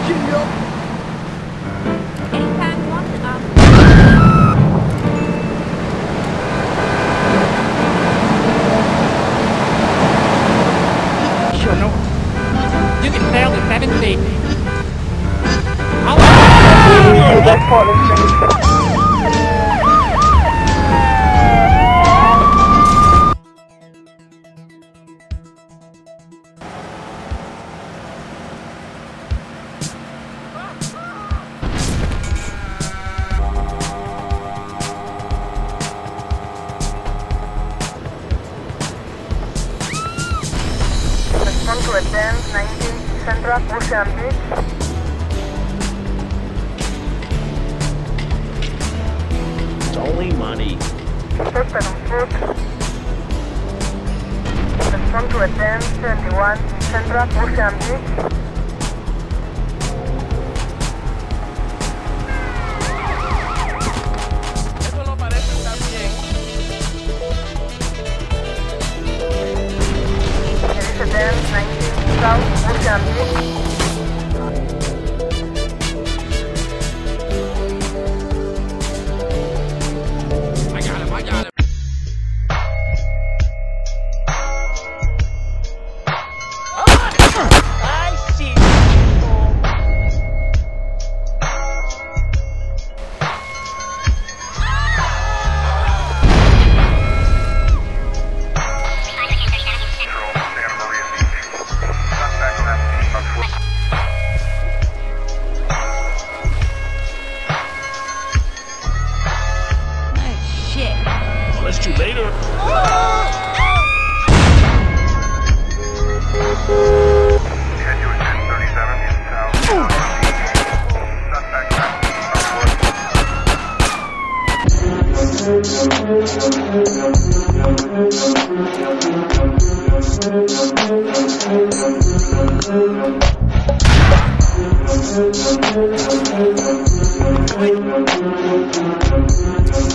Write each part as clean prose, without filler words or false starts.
Sure, no. You can tell the 70. Respond to advance 19 Central Ocean Beach. It's only money. Suspect on foot. Respond to advance 21 Central Ocean Beach. Eso no parece estar bien. Advance 19 South Ocean Beach. I got him, I got him. I see. I'll list you later.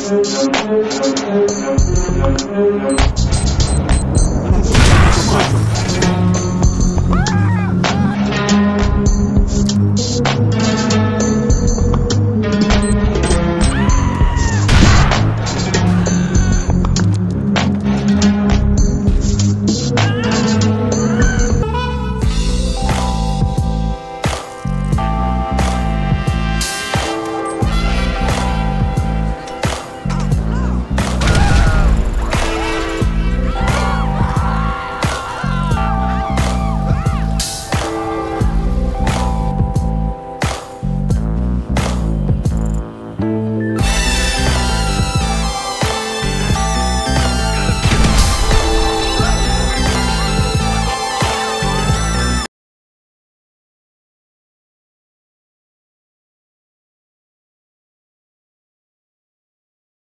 Come on.